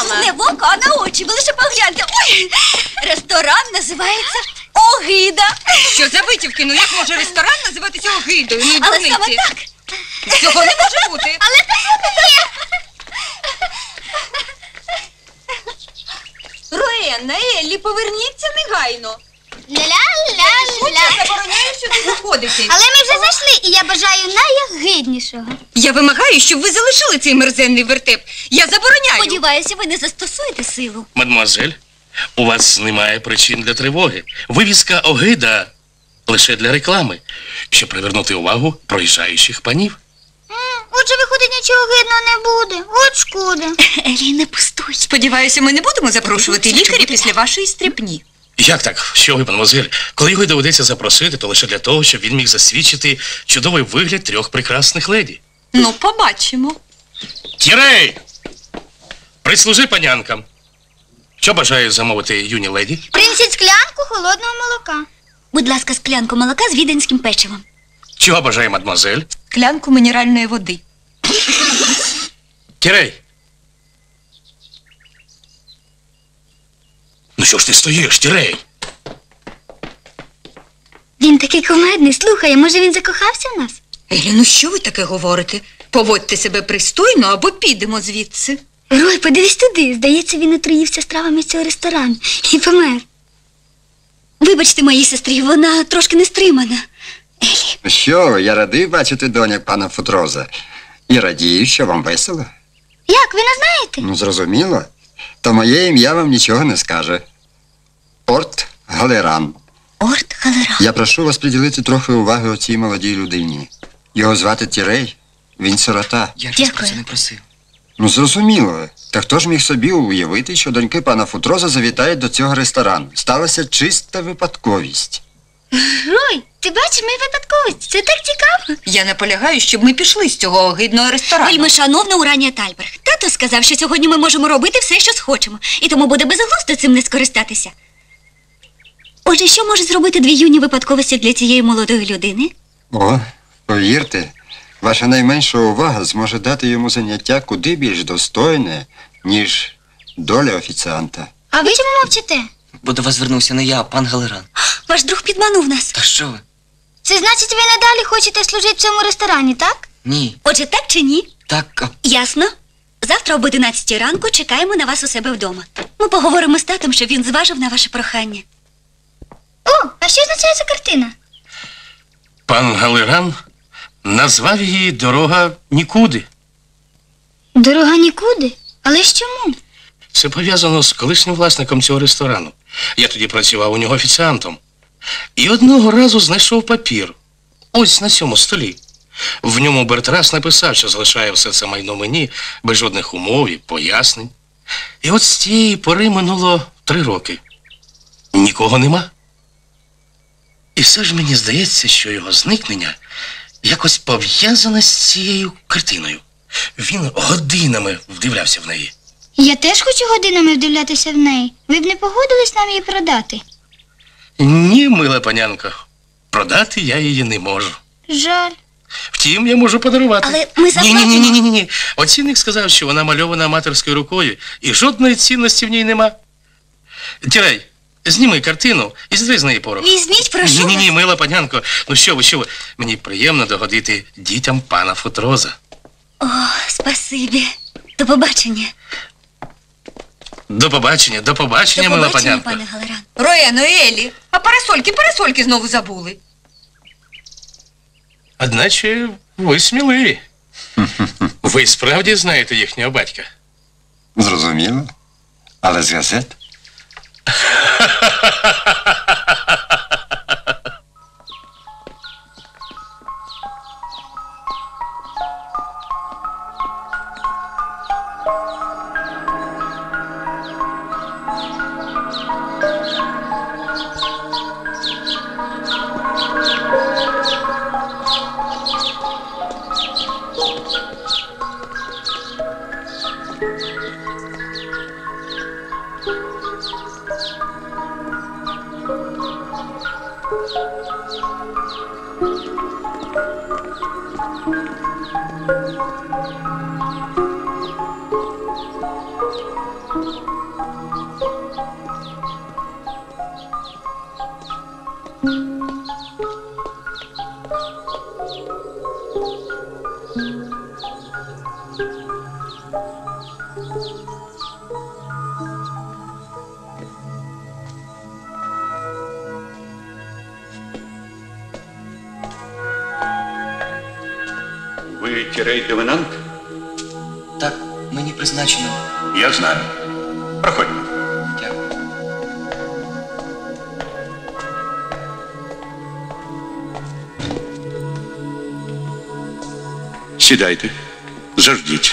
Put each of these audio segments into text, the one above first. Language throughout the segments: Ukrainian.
бачила. Не в око, а на очі. Ви лише погляньте. Ой, ресторан називається Огида. Що за витівки? Ну як може ресторан називатися Огидою? Ну, Але дурниці. саме так. Цього не може бути. Але ні. Роенна, Еллі, поверніться негайно. Ля-ля-ля-ля. Я забороняю сюди заходити. Але ми вже зайшли, і я бажаю найогиднішого. Я вимагаю, щоб ви залишили цей мерзенний вертеп. Я забороняю. Сподіваюся, ви не застосуєте силу. Мадемуазель, у вас немає причин для тривоги. Вивіска Огида лише для реклами, щоб привернути увагу проїжджаючих панів. Отже, виходить, нічого гидного не буде. От шкода. Елі, не пустуй. Сподіваюся, ми не будемо запрошувати лікаря після вашої стріпні. Як так? Що ви, мадемуазель? Коли його доведеться запросити, то лише для того, щоб він міг засвідчити чудовий вигляд трьох прекрасних леді. Ну, побачимо. Тірей! Прислужи панянкам. Що бажає замовити юні леді? Принесіть склянку холодного молока. Будь ласка, склянку молока з віденським печивом. Чого бажає мадемуазель? Склянку мінеральної води. Тірей! Ну що ж ти стоїш, Тірей? Він такий кумедний, слухай, може він закохався в нас? Елі, ну що ви таке говорите? Поводьте себе пристойно або підемо звідси. Рой, подивись туди. Здається, він отруївся стравами з цього ресторану і помер. Вибачте моїй сестрі, вона трошки нестримана. Елі. Що, я радий бачити доньок пана Футроза. І радію, що вам весело. Як, ви не знаєте? Ну, зрозуміло. То моє ім'я вам нічого не скаже. Орт Галеран. Орт Галеран. Я прошу вас приділити трохи уваги оцій молодій людині. Його звати Тірей. Він сирота. Я Дякую. ж про це не просив. Ну, зрозуміло. Та хто ж міг собі уявити, що доньки пана Футроза завітають до цього ресторану? Сталася чиста випадковість. Рой, ти бачиш, ми випадковість. Це так цікаво. Я наполягаю, щоб ми пішли з цього огидного ресторану. Вельми шановна Уранія Тальберг. Тато сказав, що сьогодні ми можемо робити все, що схочемо. І тому буде безглуздо цим не скористатися. Отже, що може зробити дві юні випадковості для цієї молодої людини? О, повірте, ваша найменша увага зможе дати йому заняття куди більш достойне, ніж доля офіціанта. А ви чому мовчите? Бо до вас звернувся не я, а пан Галеран. Ваш друг підманув нас. Та що ви? Це значить, ви надалі хочете служити в цьому ресторані, так? Ні. Отже, так чи ні? Так, Ясно. Завтра об 11 ранку чекаємо на вас у себе вдома. Ми поговоримо з татом, щоб він зважив на ваше прохання. О, а що означає ця картина? Пан Галеран назвав її «Дорога нікуди». Дорога нікуди. Але ж чому? Це пов'язано з колишнім власником цього ресторану. Я тоді працював у нього офіціантом. І одного разу знайшов папір. Ось на цьому столі. В ньому Бертрас написав, що залишає все це майно мені, без жодних умов і пояснень. І от з тієї пори минуло 3 роки. Нікого нема. І все ж мені здається, що його зникнення якось пов'язане з цією картиною. Він годинами вдивлявся в неї. Я теж хочу годинами вдивлятися в неї. Ви б не погодились нам її продати? Ні, мила панянко, продати я її не можу. Жаль. Втім, я можу подарувати. Але ми заплатимо. Ні. Оцінник сказав, що вона мальована аматорською рукою, і жодної цінності в ній нема. Тірей, зніми картину і зри з неї порох. Візьміть, прошу вас. Ні, мила панянко. Ну що ви? Мені приємно догодити дітям пана Футроза. О, спасибі. До побачення. До побачення, До мила побачення, панянко. пане Галеран. Роено і Еллі, а парасольки знову забули. Одначе ви сміливі. Ви справді знаєте їхнього батька? Зрозуміло. Але з газет. Тірей Девенант? Так, мені призначено. Я знаю. Проходьте. Дякую. Сідайте. Заждіть.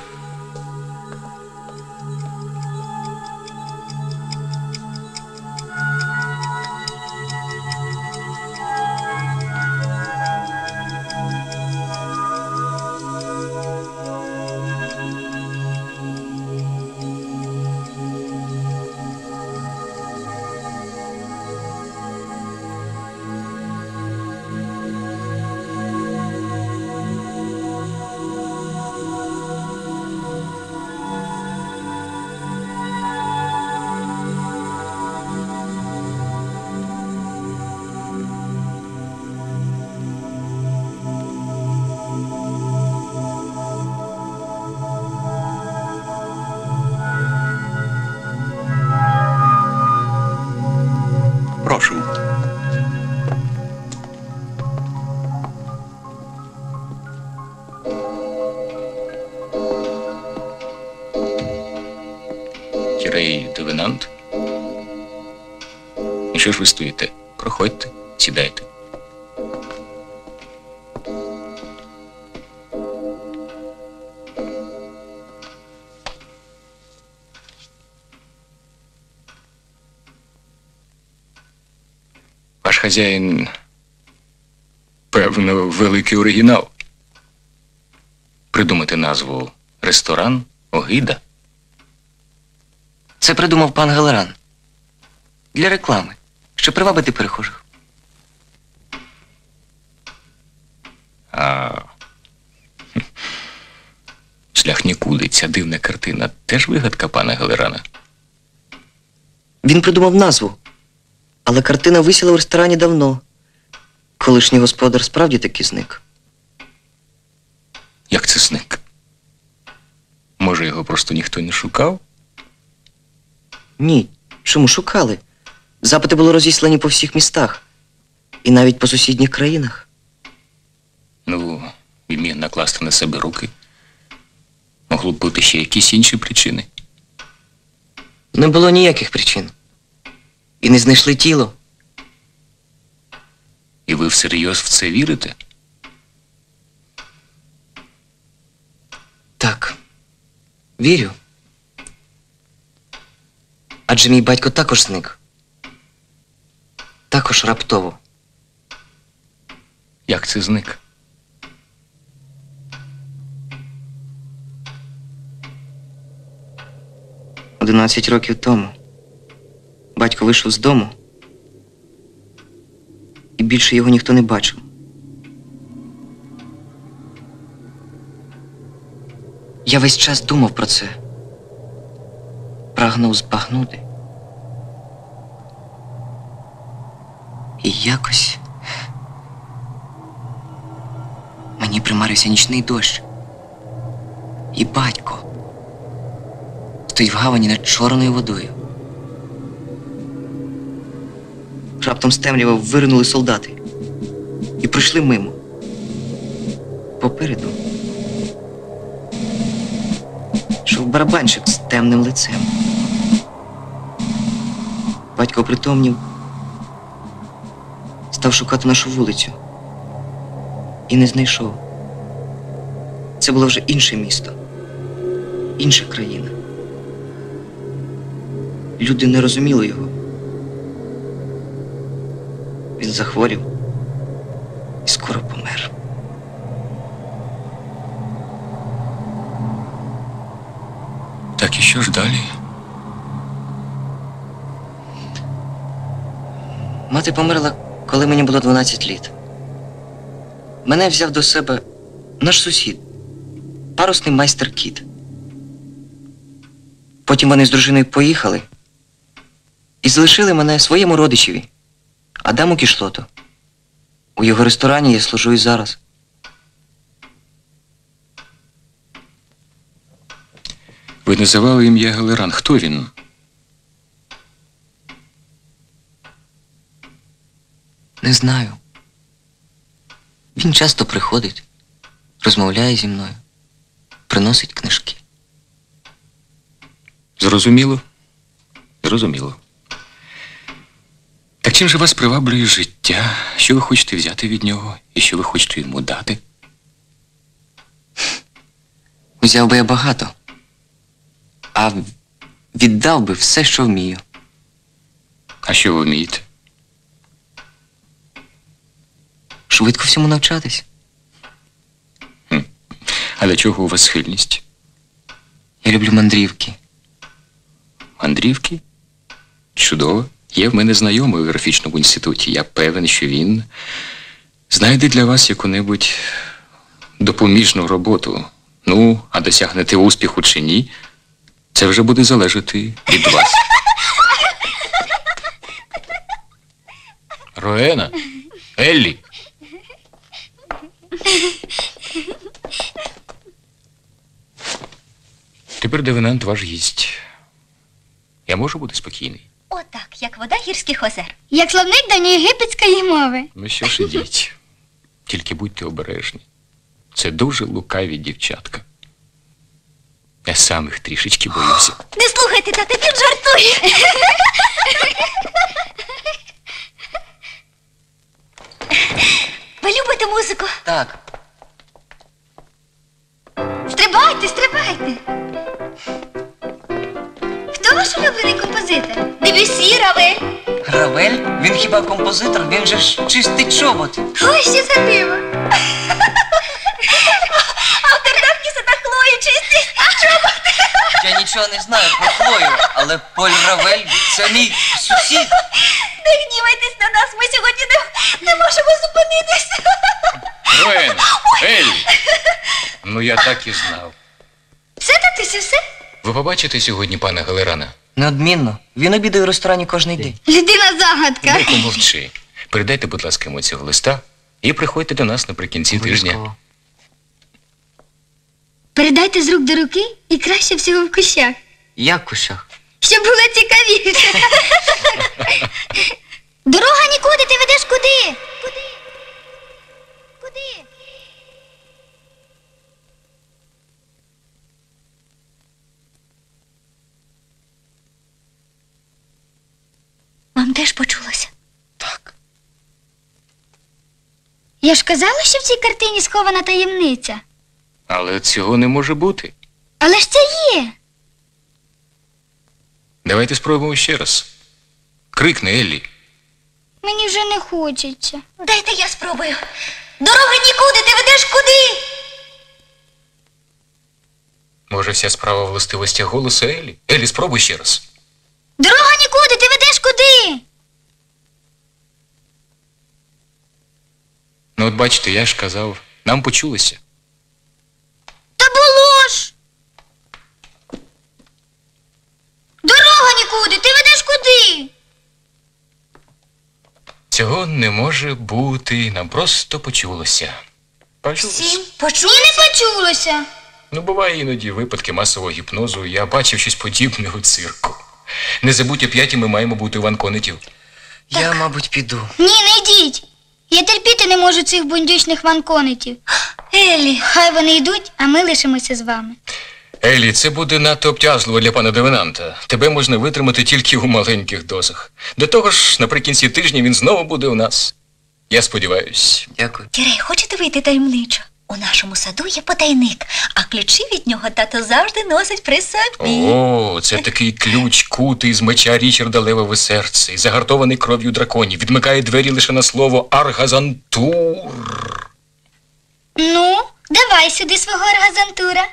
Прошу. Тірей Девенант? І що ж ви стоїте? Проходьте, сідайте. Ваш хазяїн, певно, великий оригінал. Придумати назву ресторан Огида. Це придумав пан Галеран. Для реклами, щоб привабити перехожих. А шлях нікуди, ця дивна картина теж вигадка пана Галерана. Він придумав назву, але картина висіла в ресторані давно. Колишній господар справді таки зник. Як це зник? Може, його просто ніхто не шукав? Ні, чому шукали? Запити були розіслані по всіх містах. І навіть по сусідніх країнах. Ну, він міг накласти на себе руки. Могло б бути ще якісь інші причини. Не було ніяких причин. І не знайшли тіло. І ви всерйоз в це вірите? Так. Вірю. Адже мій батько також зник. Також раптово. Як це зник? – 11 років тому батько вийшов з дому, і більше його ніхто не бачив. Я весь час думав про це. Прагнув збагнути. І якось мені примарився нічний дощ. І батько стоїть в гавані над чорною водою. Раптом з темрява виринули солдати і пройшли мимо. Попереду йшов барабанщик з темним лицем. Батько опритомнів, став шукати нашу вулицю і не знайшов. Це було вже інше місто, інша країна. Люди не розуміли його. Він захворів і скоро помер. Так і що ж далі? Мати померла, коли мені було 12 літ. Мене взяв до себе наш сусід, парусний майстер Кіт. Потім вони з дружиною поїхали і залишили мене своєму родичеві, Адаму Кішлоту. У його ресторані я служу і зараз. Ви називали ім'я Галеран. Хто він? Не знаю. Він часто приходить, розмовляє зі мною, приносить книжки. Зрозуміло? Зрозуміло. Так чим же вас приваблює життя? Що ви хочете взяти від нього і що ви хочете йому дати? Взяв би я багато, а віддав би все, що вмію. А що ви вмієте? Швидко всьому навчатись. А для чого у вас схильність? Я люблю мандрівки. Мандрівки? Чудово. Є в мене знайомий у графічному інституті. Я певен, що він знайде для вас яку-небудь допоміжну роботу. Ну, а досягнете успіху чи ні, це вже буде залежати від вас. Роена? Еллі? Тепер Девенант ваш гість. Я можу бути спокійний? Отак, як вода гірських озер. Як словник давньоєгипетської мови. Ну що ж, ідіть. Тільки будьте обережні. Це дуже лукаві дівчатка. Я сам їх трішечки боюся. Не слухайте, тата, він жартує. Ви любите музику? Так. Стрибайте, стрибайте. Хто ваш улюблений композитор? Дебюсі, Равель. Равель? Він хіба композитор? Він же ж чистить чоботи. Ой, що за диво. Автордавні Хлою чистить чоботи. Я нічого не знаю про Хлою, але Поль Равель – це мій сусід. Не гнівайтесь на нас, ми сьогодні не можемо зупинитися. Роена! Еллі! Ну я так і знав. Все, татусю, все? Ви побачите сьогодні пана Галерана? Неодмінно. Він обідає в ресторані кожен день. Людина загадка. Дай помовчи. Передайте, будь ласка, йому цього листа і приходьте до нас наприкінці тижня. Обов'язково. Передайте з рук до руки і краще всього в кущах. Як в кущах? Щоб було цікавіше. Дорога нікуди, ти ведеш куди? Куди? Куди? Вам теж почулося? Так. Я ж казала, що в цій картині схована таємниця. Але цього не може бути. Але ж це є. Давайте спробуємо ще раз. Крикни, Еллі. Мені вже не хочеться. Дайте я спробую. Дорога нікуди, ти ведеш куди? Може, вся справа в властивостях голосу Еллі? Еллі, спробуй ще раз. Дорога нікуди, ти ведеш куди? Ну от бачите, я ж казав, нам почулося. Та було ж. Дорога нікуди, ти ведеш куди? Цього не може бути, нам просто почулося. Почулося. Всім Ні, почулося? не почулося. Ну, буває іноді випадки масового гіпнозу. Я бачив щось подібне у цирку. Не забудь, о 5 ми маємо бути у Ванконетів. Я, мабуть, піду. Ні, не йдіть. Я терпіти не можу цих бундючних ванконетів. Еллі. Хай вони йдуть, а ми лишимося з вами. Еллі, це буде надто обтяжливо для пана Девенанта. Тебе можна витримати тільки у маленьких дозах. До того ж, наприкінці тижня він знову буде у нас. Я сподіваюсь. Дякую. Тірей, хочете вийти таємничо? У нашому саду є потайник, а ключі від нього тато завжди носить при собі. О, це такий ключ, кутий з меча Річарда Левове серце, і загартований кров'ю драконів. Відмикає двері лише на слово Аргазантур. Ну, давай сюди свого аргазантура.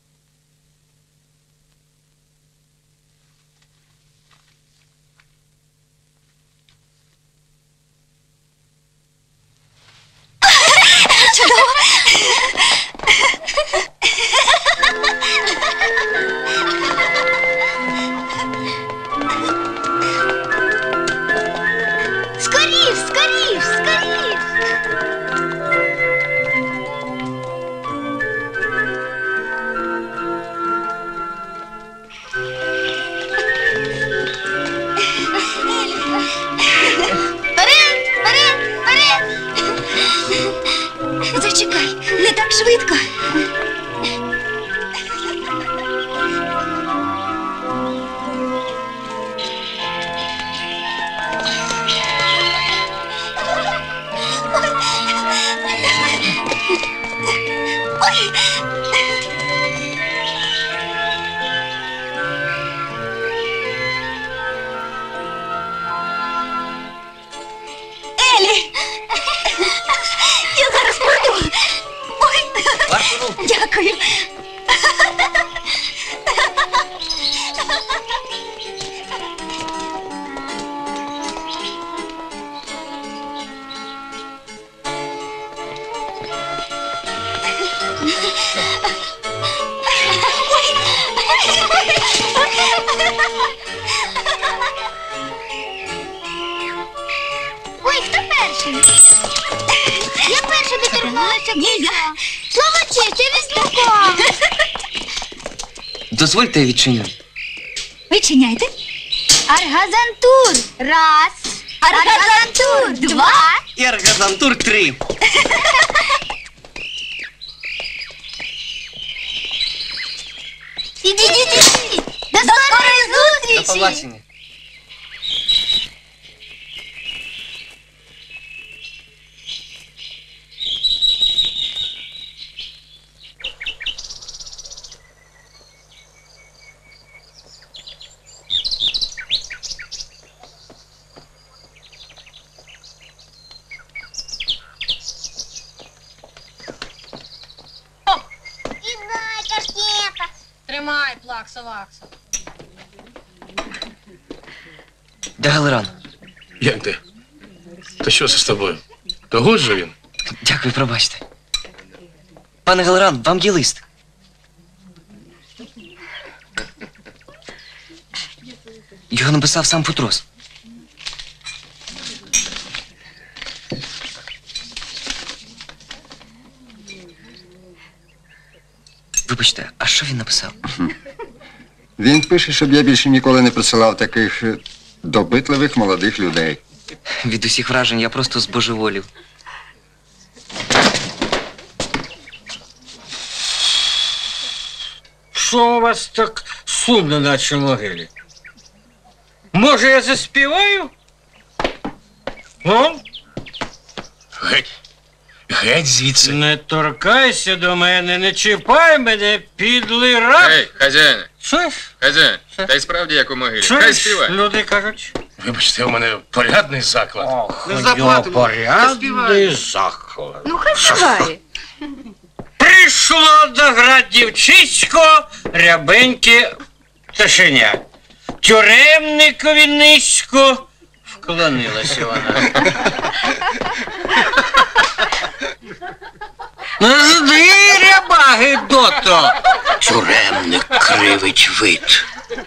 Скоріш, скоріш, скоріш. Дякую. Ой, хто перший? Я перша доторкнулася. Ні, я. Слава честь, я візняком. Дозвольте я відчиню. Відчиняйте. Аргазантур. Раз. Аргазантур. Два. І Аргазантур 3. Ідіть. До скорої зустрічі. До побачення. І картинка. Тримай, плакса-лакса. Де Галеран? Як ти? Та що це з тобою? Того ж він? Дякую, пробачте. Пане Галеран, вам є лист. Його написав сам Путрос. Вибачте, а що він написав? Він пише, щоб я більше ніколи не присилав таких допитливих молодих людей. Від усіх вражень я просто збожеволів. Що у вас так сумно, наче могилі? Може, я заспіваю? Ну? Геть. Геть звідси. Не торкайся до мене, не чіпай мене, підлий раб. Ей, хазяїне, Чуєш? хазяїн, та й справді як у могилі. Хай Чуєш? співає. Люди кажуть. Вибачте, у мене порядний заклад. Ох, порядний заклад. Ну, хай співає. Прийшло до град дівчисько, рябеньке пташеня. Тюремникові низько вклонилася вона. Жди, рябаги, дото! Тюремник кривить вид.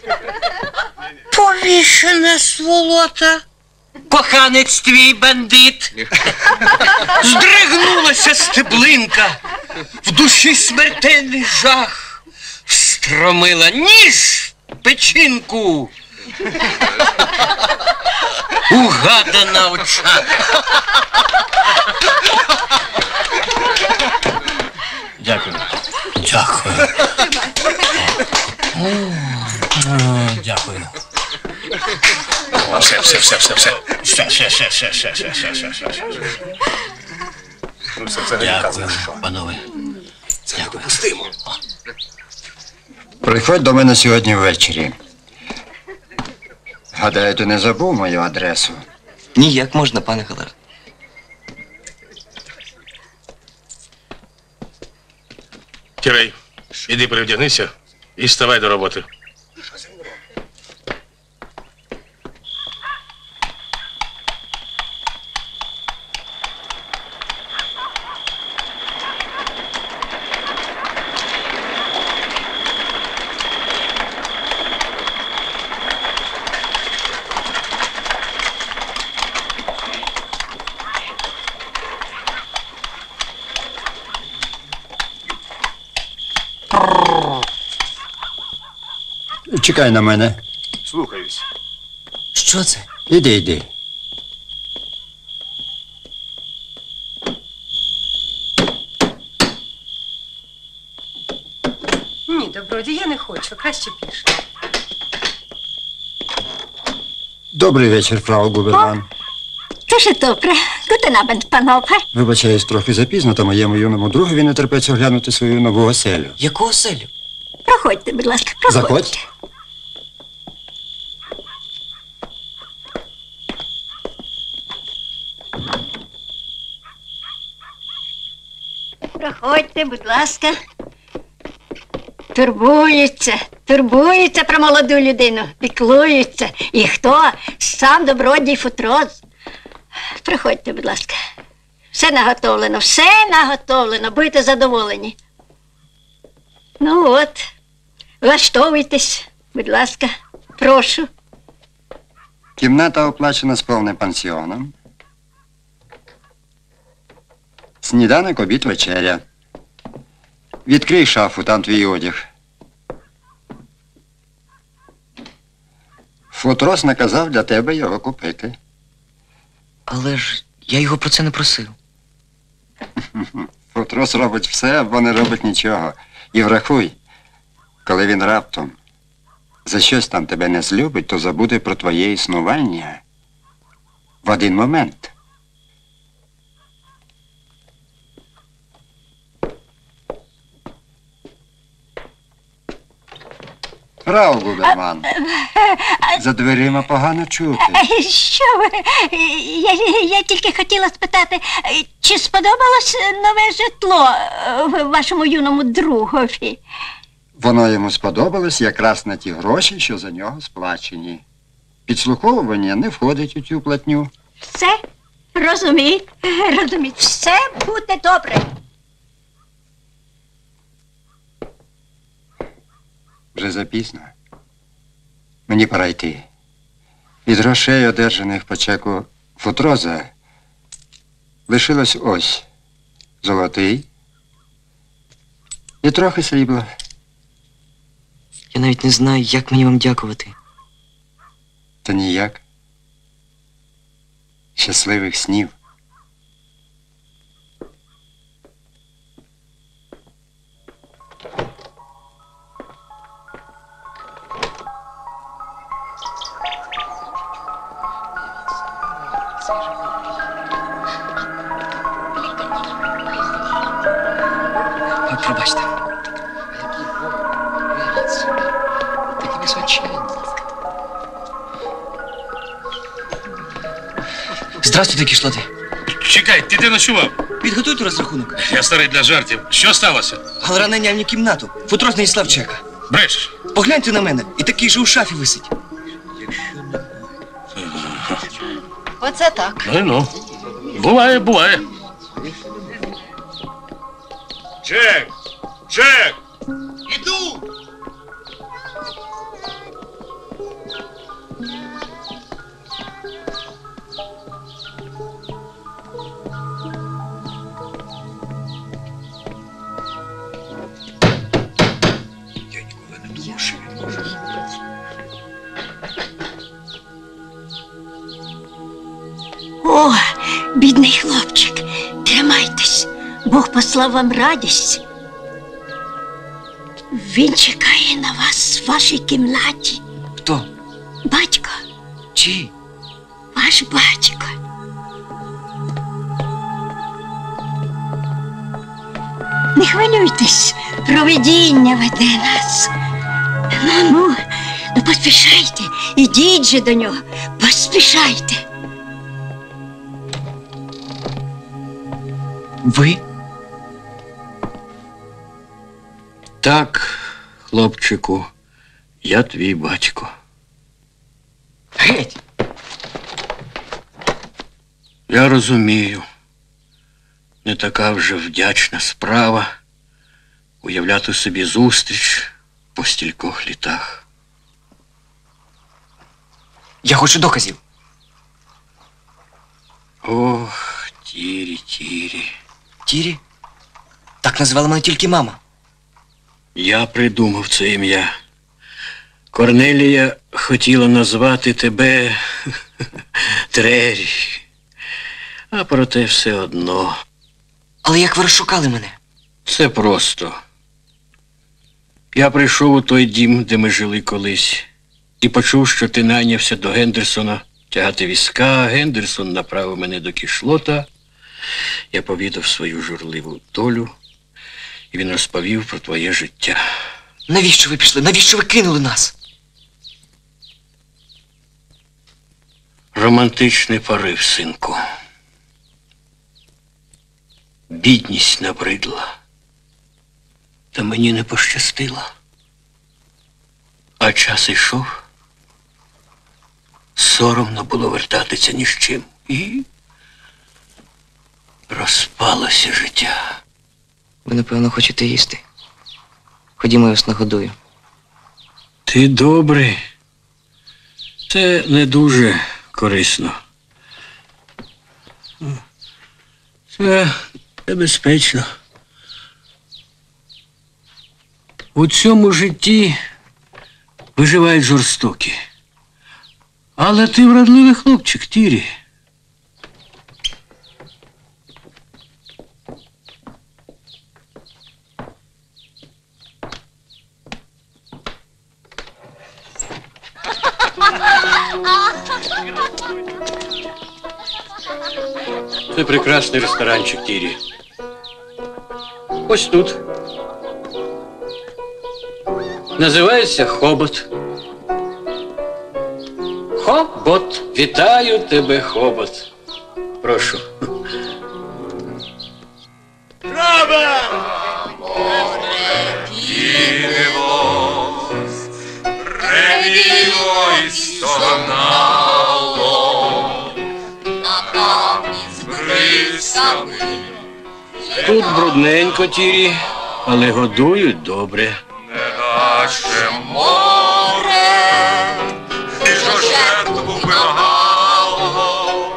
Повішена сволота. Коханець твій бандит. Здригнулася стеблинка. В душі смертельний жах. Встромила ніж в печінку. Угадана в очах. Дякую. Дякую. Дякую. Все. Дякую, панове. Дякую. Приходь до мене сьогодні ввечері. Гадаю, ти не забув мою адресу. Ніяк можна, пане Галеран. Кірей, іди перевдягнися і ставай до роботи. Чекай на мене. Слухаюсь. Що це? Іди. Ні, доброді, я не хочу, краще пішки. Добрий вечір, фрау губернан. Дуже добре. Guten Abend, панове. Вибачаюсь трохи запізно, та моєму юному другові не терпеться оглянути свою нову оселю. Яку оселю? Проходьте, будь ласка, проходьте. Заходь. Проходьте, будь ласка. Турбується про молоду людину, піклується. І хто? Сам добродій Футроз. Приходьте, будь ласка. Все наготовлено, будете задоволені. Ну от, влаштовуйтесь, будь ласка, прошу. Кімната оплачена з повним пансіоном. Сніданок, обід, вечеря. Відкрий шафу, там твій одяг. Футрос наказав для тебе його купити. Але ж я його про це не просив. Футрос робить все або не робить нічого. І врахуй, коли він раптом за щось там тебе не злюбить, то забуде про твоє існування в один момент. Фрау Губерман, за дверима погано чути. Що ви? Я тільки хотіла спитати, чи сподобалось нове житло вашому юному другові? Воно йому сподобалось якраз на ті гроші, що за нього сплачені. Підслуховування не входить у цю платню. Все? Розумію. Все буде добре. Вже запізно. Мені пора йти. Від грошей, одержаних по чеку Футроза, лишилось ось золотий і трохи срібла. Я навіть не знаю, як мені вам дякувати. Та ніяк. Щасливих снів. Пробачте. Такі височенні. Здравствуйте, кішлоти. Чекай, ти де ночував? Підготуйте розрахунок. Я старий для жартів. Що сталося? Галера найняв мені кімнату. Футрос не іслав чека. Брешеш? Погляньте на мене. І такий же у шафі висить. Оце так. Ну. Буває. Джек! Іду! Я ніколи не думав, що він може. О, бідний хлопчик, тримайтесь. Бог послав вам радість. Він чекає на вас в вашій кімнаті. Хто? Батько, Чий? ваш батько. Не хвилюйтесь, провидіння веде нас. Ну, поспішайте, ідіть же до нього, поспішайте. Ви? Так, хлопчику, я твій батько. Геть! Я розумію. Не така вже вдячна справа уявляти собі зустріч по стількох літах. Я хочу доказів. Ох, Тірі. Тірі? Так називала мене тільки мама. Я придумав це ім'я. Корнелія хотіла назвати тебе Трері. А проте все одно. Але як ви розшукали мене? Це просто. Я прийшов у той дім, де ми жили колись, і почув, що ти найнявся до Гендерсона тягати візка. Гендерсон направив мене до кішлота. Я повідав свою журливу долю, і він розповів про твоє життя. Навіщо ви пішли? Навіщо ви кинули нас? Романтичний порив, синку. Бідність набридла. Та мені не пощастило. А час ішов. Соромно було вертатися ні з чим. І розпалося життя. Ви, напевно, хочете їсти. Ходімо, я вас нагодую. Ти добрий. Це не дуже корисно. Це небезпечно. У цьому житті виживають жорстокі. Але ти вродливий хлопчик, Тірі. Це прекрасний ресторанчик, Тірі. Ось тут. Називається Хобот. Хобот. Вітаю тебе, Хобот. Прошу. Тут брудненько, Тірі, але годують добре. Наше море, що жертву вимагало,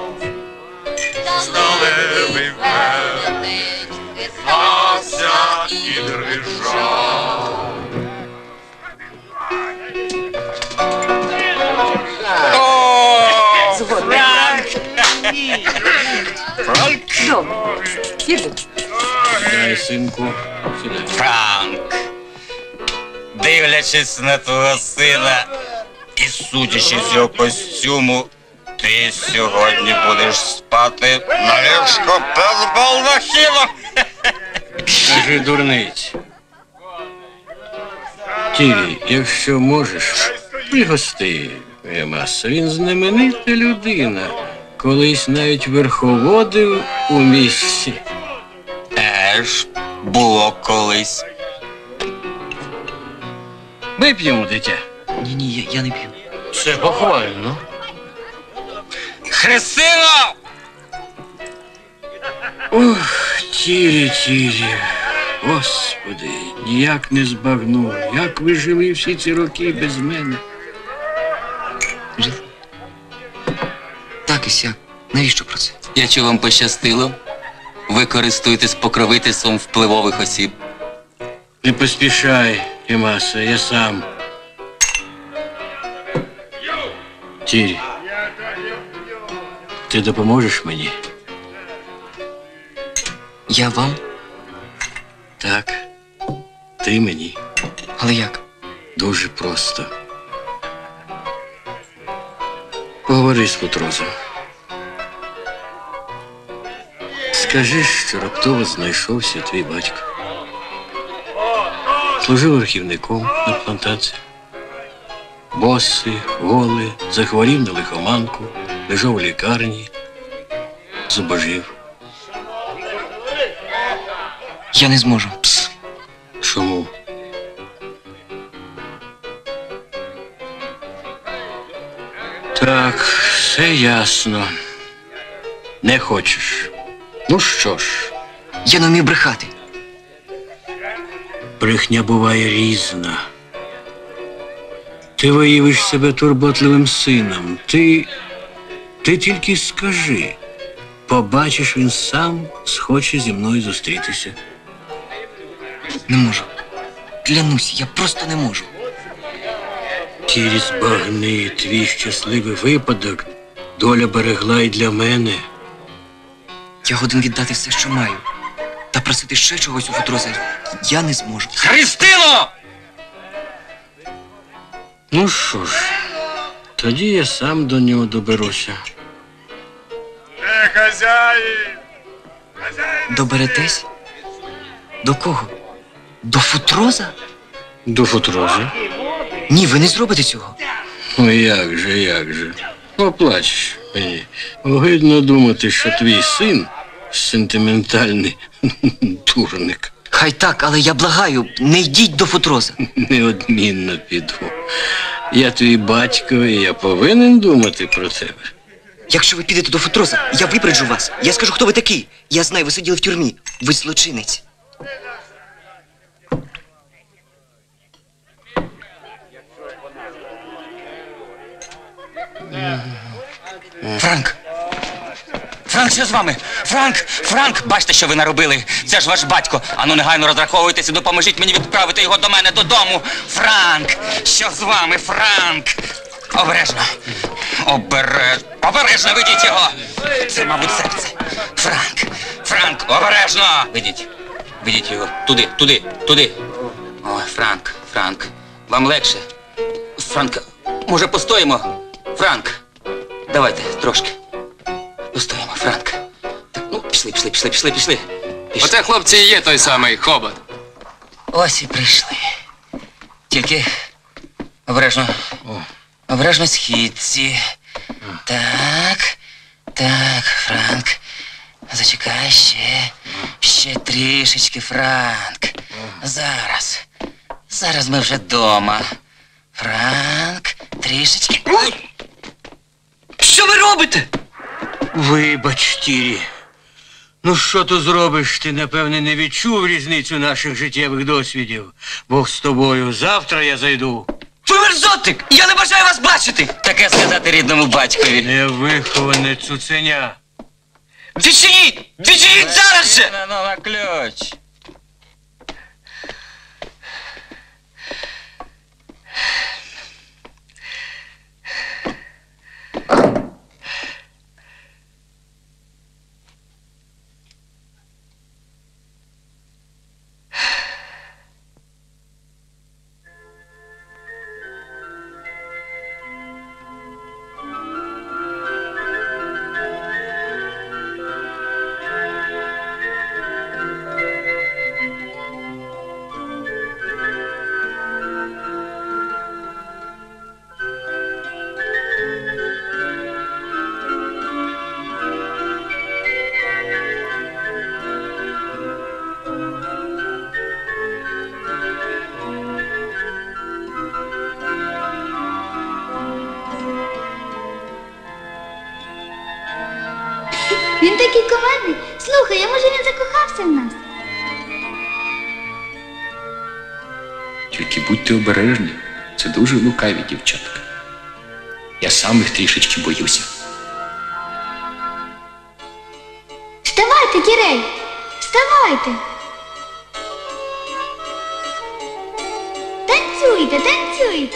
сталевий велетень хитався і дрижав. Дай, синку, сідай. Франк, дивлячись на твого сина і судячи з його костюму, ти сьогодні будеш спати на ліжку без балдахіну. Скажи, дурниць. Тірі, якщо можеш, пригости Емаса. Він знаменита людина. Колись навіть верховодив у місті. Теж було колись. Вип'ємо, дитя. Ні, я не п'ю. Це похвально. Христино! Ох, Тірі. Господи, ніяк не збагнув. Як ви жили всі ці роки без мене? Жив? Так і сяк. Навіщо про це? Якщо вам пощастило, ви користуєтесь покровительством впливових осіб. Не поспішай, Емаса, я сам. Тірі, ти допоможеш мені? Я вам? Так, ти мені. Але як? Дуже просто. Поговори з Футрозом. Скажи, що раптово знайшовся твій батько. Служив архівником на плантації. Босий, голий, захворів на лихоманку, лежав у лікарні, зубожив. Я не зможу. Чому? Так, все ясно. Не хочеш. Ну що ж, Я не вмію брехати. брехня буває різна. Ти виявиш себе турботливим сином. Ти тільки скажи. Побачиш, він сам схоче зі мною зустрітися. Не можу. Клянусь, я просто не можу. Тірі, збагни, твій щасливий випадок доля берегла і для мене. Я годен віддати все, що маю. Та просити ще чогось у Футроза я не зможу. Христино! Ну що ж, тоді я сам до нього доберуся. Хазяїн! Доберетесь? До кого? До Футроза? До Футроза? Ні, ви не зробите цього. Ну як же. Поплачеш мені. Огидно думати, що твій син сентиментальний дурник. Хай так, але я благаю, не йдіть до Футроза. Неодмінно піду. Я твій батько, і я повинен думати про тебе. Якщо ви підете до Футроза, я випереджу вас. Я скажу, хто ви такий. Я знаю, ви сиділи в тюрмі. Ви злочинець. Франк! Франк, що з вами? Франк, бачите, що ви наробили. Це ж ваш батько. Ану, негайно розраховуйтесь і допоможіть мені відправити його до мене додому. Франк! Що з вами, Франк? Обережно. Обережно, ведіть його. Це, мабуть, серце. Франк, обережно. Ведіть його. Туди. Ой, Франк. Вам легше? Франк, може постоїмо? Франк, давайте, трошки. Постоїмо, Франк. Так, ну, пішли. Оце, хлопці, і є той самий хобот. Ось і прийшли. Тільки обережно східці. Так, Франк. Зачекай ще трішечки, Франк. Зараз ми вже вдома. Франк, трішечки. Що ви робите? Вибач, Тірі. Ну що тут зробиш? Ти, напевне, не відчув різницю наших життєвих досвідів. Бог з тобою. Завтра я зайду. Ви мерзотник! Я не бажаю вас бачити! Таке сказати рідному батькові. Невиховане цуценя. Відчиніть! Відчиніть зараз же! На ключ. Він такий комедний. Слухай, а може він закохався в нас? Тільки будьте обережні. Це дуже лукаві дівчатка. Я сам їх трішечки боюся. Вставайте, Кірей! Вставайте! Танцюйте!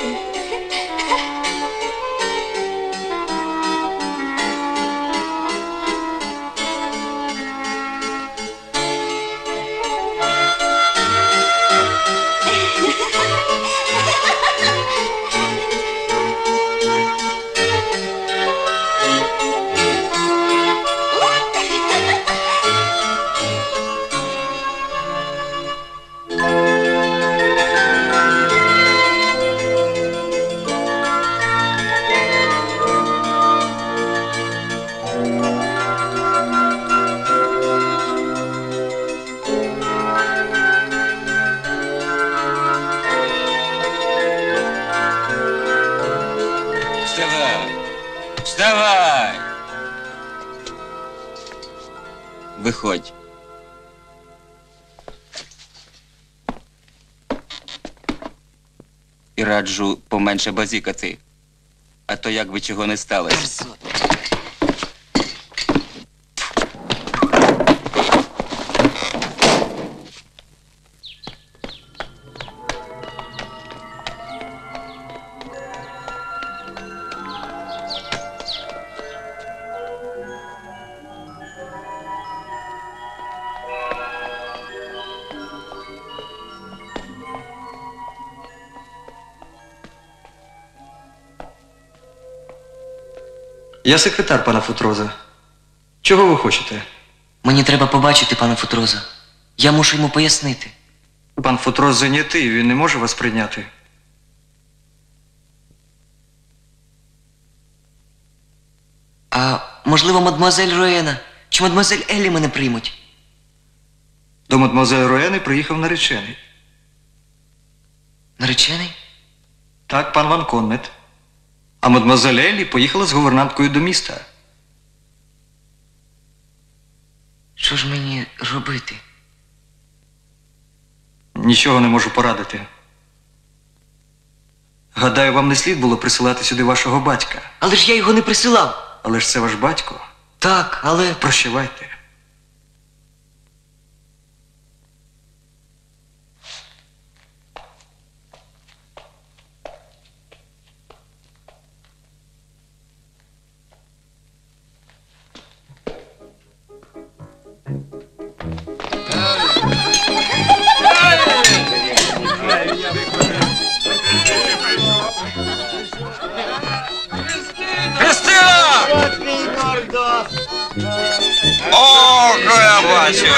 Вставай! Виходь. І раджу поменше базікати, а то як би чого не сталося. Я секретар пана Футроза. Чого ви хочете? Мені треба побачити пана Футроза. Я мушу йому пояснити. Пан Футроз зайнятий, він не може вас прийняти. А можливо, мадемуазель Роена чи мадемуазель Еллі мене приймуть? До мадемуазель Руени приїхав наречений. Наречений? Так, пан Ван Коннет. А мадемуазель Еллі поїхала з гувернанткою до міста. Що ж мені робити? Нічого не можу порадити. Гадаю, вам не слід було присилати сюди вашого батька. Але ж я його не присилав. Але ж це ваш батько. Так, але... Прощавайте. Христина! О, я бачу!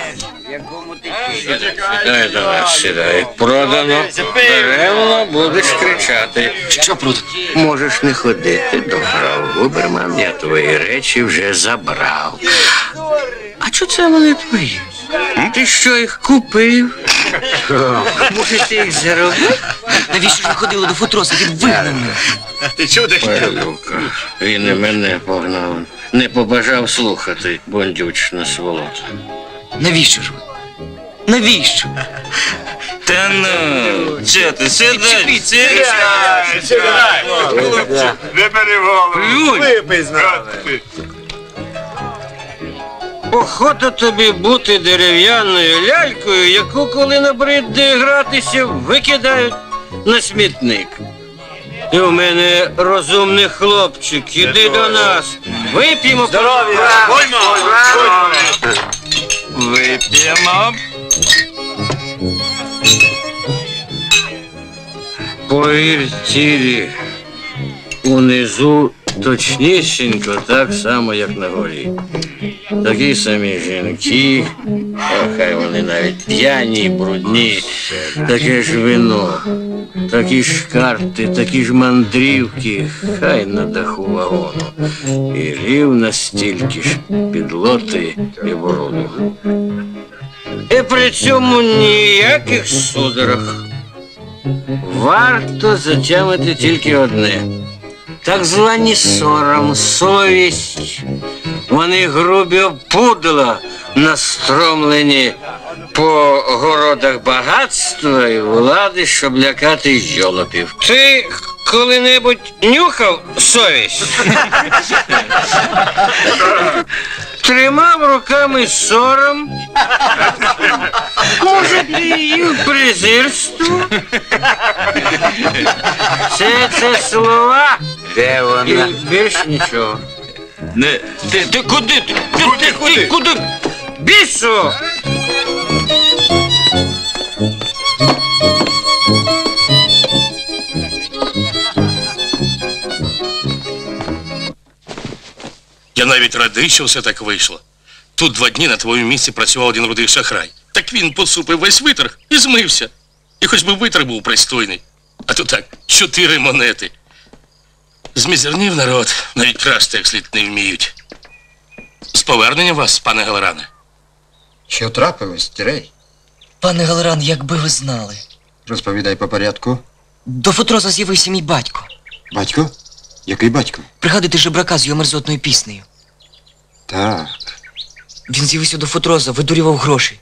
Сідай до нас, сідай. Продано. Даремно будеш кричати. Що продано? Можеш не ходити до фрау Губерман. Я твої речі вже забрав. А чого це вони твої? Ти що, їх купив? Може, ти їх заробив? Навіщо ж ви ходили до Футроса? Він вигнав мене. Ти чудиш? Павлюка, він і мене погнав. Не побажав слухати, бондючна сволота. Навіщо ж ви? Навіщо? Та ну, що ти, сідай, Сідай! Не бери голову! Випий з нами! Охота тобі бути дерев'яною лялькою, яку коли набридне гратися, викидають на смітник. Ти у мене розумний хлопчик, іди до нас. Вип'ємо. Здоров'я! вип'ємо. Повір тілі, унизу точнісінько так само, як на горі. Такі самі жінки, а хай вони навіть п'яні, брудні, таке ж вино, такі ж карти, такі ж мандрівки, хай на даху вагону. І рівно стільки ж підлоти і бороду. І при цьому ніяких судорог. Варто затямити тільки одне. Так звані сором, совість. Вони грубі опудала, настромлені по городах багатства і влади, щоб лякати йолопів. Ти коли-небудь нюхав совість? Тримав руками сором? Може, ти їв презирство? Це слова. Де вона? І більш нічого. Не, ти куди? Ти куди? Бісо! Я навіть радий, що все так вийшло. Тут 2 дні на твоєму місці працював один рудий шахрай. Так він поцупив весь витрг і змився. І хоч би витрг був пристойний. А то так, 4 монети. Змізернів народ, навіть красти як слід не вміють. З поверненням вас, пане Галеране. Що трапилось, Тірей? Пане Галеран, якби ви знали. Розповідай по порядку. До Футроза з'явився мій батько. Батько? Який батько? Пригадуйте жебрака з його мерзотною піснею. Так. Він з'явився до Футроза, видурював гроші.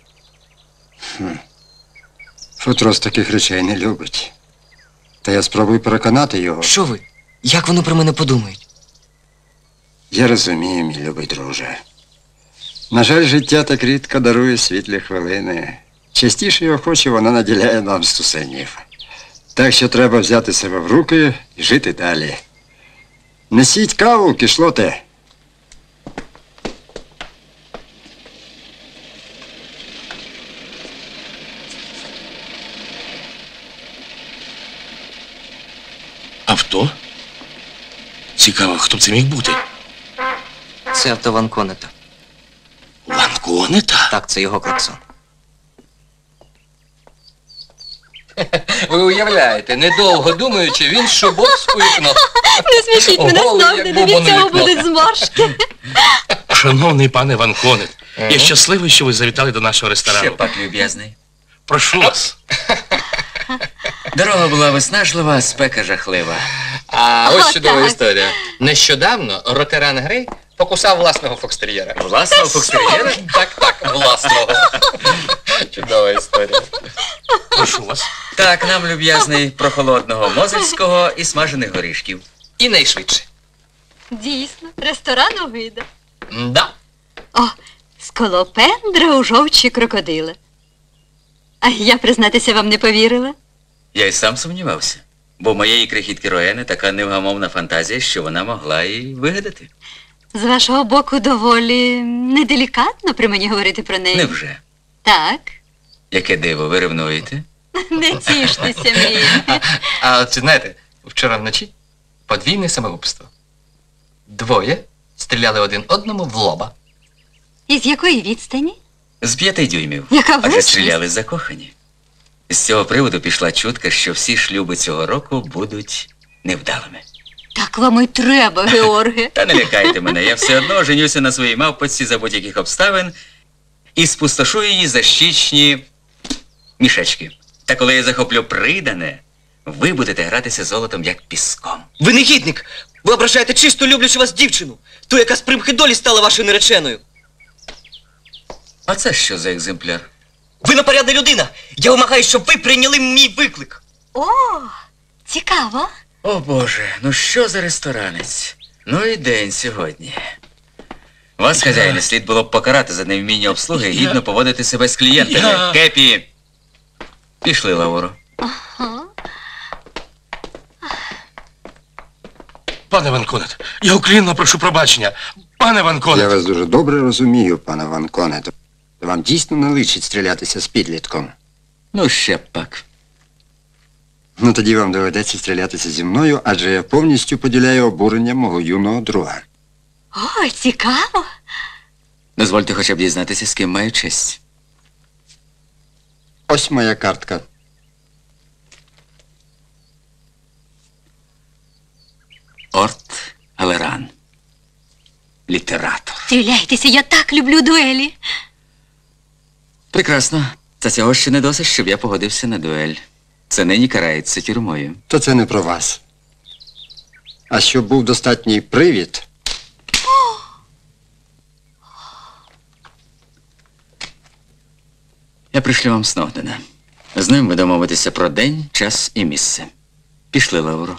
Футрос таких речей не любить. Та я спробую переконати його. Що ви? Як вони про мене подумають? Я розумію, мій любий друже. На жаль, життя так рідко дарує світлі хвилини. Частіше і охоче воно наділяє нам стусанів. Так що треба взяти себе в руки і жити далі. Несіть каву, кишлоте. Авто? Цікаво, хто б це міг бути? Це авто Ван Коннета. Ван Коннета? Так, це його клаксон. Ви уявляєте, недовго думаючи, він шубок спихнув. Не смішіть мене Голий, знов, як не бубон від цього вікно. будуть зморшки. Шановний пане Ван Конет, я щасливий, що ви завітали до нашого ресторану. Ще пак люб'язний. Прошу вас. Дорога була виснажлива, а спека жахлива. А ось чудова історія. Нещодавно Ротеран Грей покусав власного фокстер'єра. Власного фокстер'єра? Так, власного. Чудова історія. Прошу вас. Так, нам люб'язний прохолодного мозельського і смажених горішків. І найшвидше. Дійсно, ресторан Огида. Да. О, сколопендра у жовчі крокодила. А я, признатися, вам не повірила. Я й сам сумнівався, бо в моєї крихітки Роени така невгамовна фантазія, що вона могла і вигадати. З вашого боку доволі неделікатно при мені говорити про неї. Невже? Так. Яке диво, ви ревнуєте? Не тіштеся, мій. А от знаєте, вчора вночі подвійне самогубство. Двоє стріляли один одному в лоба. Із якої відстані? З 5 дюймів. Яка Адже влучність? стріляли закохані. З цього приводу пішла чутка, що всі шлюби цього року будуть невдалими. Так вам і треба, Георге. Та не лякайте мене, я все одно женюся на своїй мавпочці за будь-яких обставин і спустошую її за щічні мішечки. Та коли я захоплю придане, ви будете гратися золотом як піском. Ви негідник! Ви ображаєте чисто люблячу вас дівчину, ту, яка з примхи долі стала вашою нареченою. А це що за екземпляр? Ви напорядна людина! Я вимагаю, щоб ви прийняли мій виклик. О, цікаво. О Боже, ну що за ресторанець? Ну і день сьогодні. Вас, хазяїне, слід було б покарати за невміння обслуги і гідно поводити себе з клієнтами. Кепі! Пішли, Лауро. Ага. Пане Ван Конет, я уклінно прошу пробачення. Пане Ван Конет. Я вас дуже добре розумію, пане Ван Конет. Вам дійсно не личить стрілятися з підлітком. Ну, ще б пак. Ну, тоді вам доведеться стрілятися зі мною, адже я повністю поділяю обурення мого юного друга. Ой, цікаво. Дозвольте хоча б дізнатися, з ким маю честь. Ось моя картка. Орт Алеран. Літератор. Стріляйтеся, я так люблю дуелі. Прекрасно. Та цього ще не досить, щоб я погодився на дуель. Це нині карається тюрмою. То це не про вас. А щоб був достатній привід, Я пришлю вам Сноудена. З ним ви домовитеся про день, час і місце. Пішли, Лауро.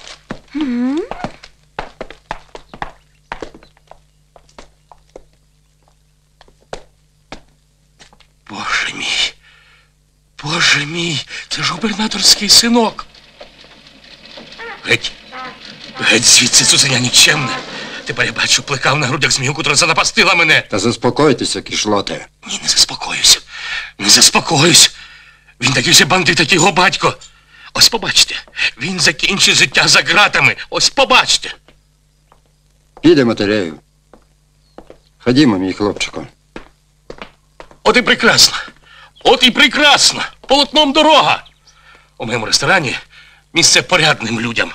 Боже мій. Боже мій, це ж губернаторський синок. Геть. Геть звідси, цуценя нікчемне. Тепер я бачу, плекав на грудях змію, котра занапастила мене. та заспокойтеся, кішлоте. Ні, не заспокоюсь. Не заспокоюсь. Він такий же бандит, як його батько. Ось побачите, він закінчить життя за ґратами. Ось побачите. Підемо, Терею. Ходімо, мій хлопчику. От і прекрасно. От і прекрасно. Полотном дорога. У моєму ресторані місце порядним людям.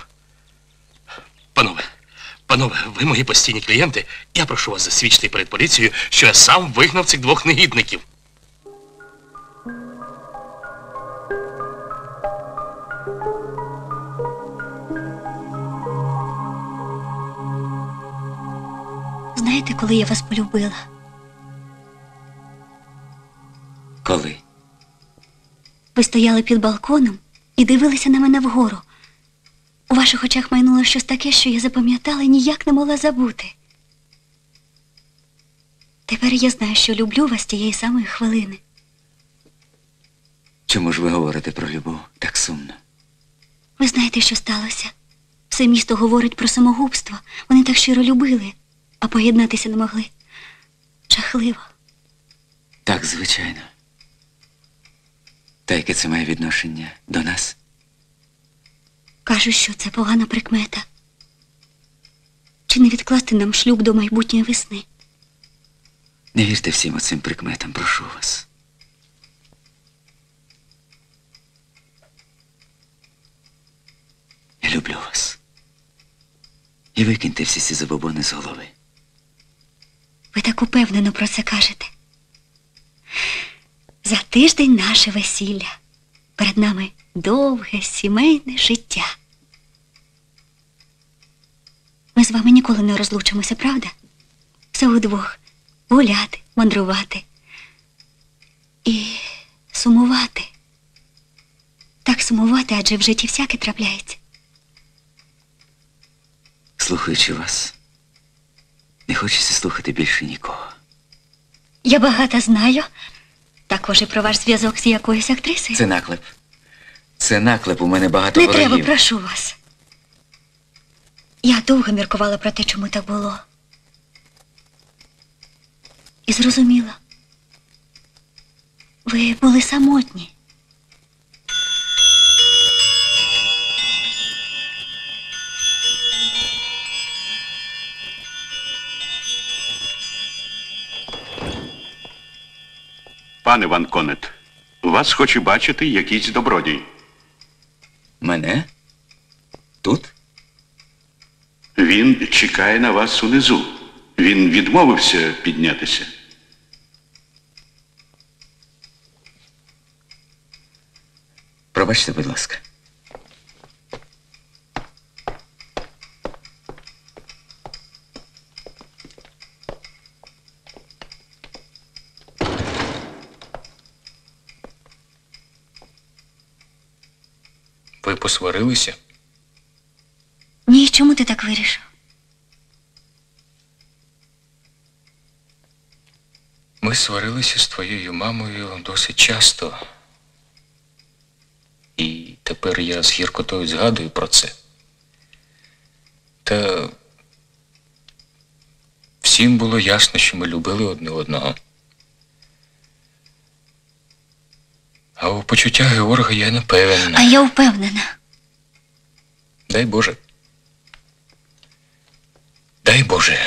Панове, ви мої постійні клієнти. Я прошу вас засвідчити перед поліцією, що я сам вигнав цих двох негідників. Знаєте, коли я вас полюбила? Коли? Ви стояли під балконом і дивилися на мене вгору. У ваших очах майнуло щось таке, що я запам'ятала і ніяк не могла забути. Тепер я знаю, що люблю вас тієї самої хвилини. Чому ж ви говорите про любов так сумно? Ви знаєте, що сталося? Все місто говорить про самогубство. Вони так щиро любили, а поєднатися не могли. Жахливо. Так, звичайно. Та яке це має відношення до нас? Кажуть, що це погана прикмета. Чи не відкласти нам шлюб до майбутньої весни? Не вірте всім оцим прикметам, прошу вас. Я люблю вас. І викиньте всі ці забобони з голови. Ви так упевнено про це кажете. За тиждень наше весілля. Перед нами довге сімейне життя. Ми з вами ніколи не розлучимося, правда? Все удвох. Гуляти, мандрувати. І сумувати. Так сумувати, адже в житті всяке трапляється. Слухаючи вас, не хочеться слухати більше нікого. Я багато знаю. Також і про ваш зв'язок з якоюсь актрисою. Це наклеп. Це наклеп, у мене багато Не ворогів. треба, прошу вас. Я довго міркувала про те, чому так було. І зрозуміла. Ви були самотні. Пане Ван Конет, вас хоче бачити якийсь добродій. Мене? Тут? Він чекає на вас унизу. Він відмовився піднятися. Пробачте, будь ласка. Ви посварилися? Ні, чому ти так вирішив? Ми сварилися з твоєю мамою досить часто. І тепер я з гіркотою згадую про це. Та всім було ясно, що ми любили одне одного. А у почуттях Георга я не певен. А я впевнена. Дай Боже. Дай Боже.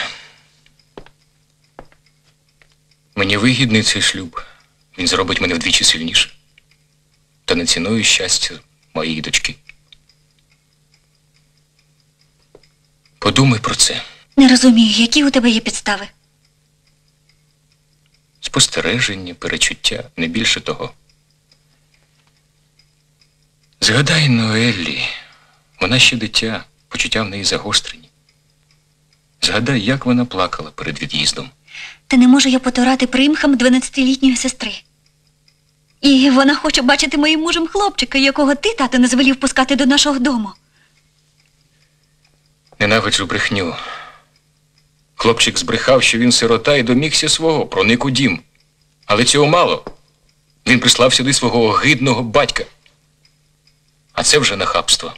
Мені вигідний цей шлюб. Він зробить мене вдвічі сильніше. Та не ціною щастя моєї дочки. Подумай про це. Не розумію, які у тебе є підстави. Спостереження, перечуття, не більше того. Згадай Ноеллі. Вона ще дитя, почуття в неї загострені. Згадай, як вона плакала перед від'їздом. Та не можу я потурати примхам 12-літньої сестри. І вона хоче бачити моїм мужем хлопчика, якого ти, тато, не звелів пускати до нашого дому. Ненавиджу брехню. Хлопчик збрехав, що він сирота і домігся свого, проник у дім. Але цього мало. Він прислав сюди свого огидного батька. А це вже нахабство.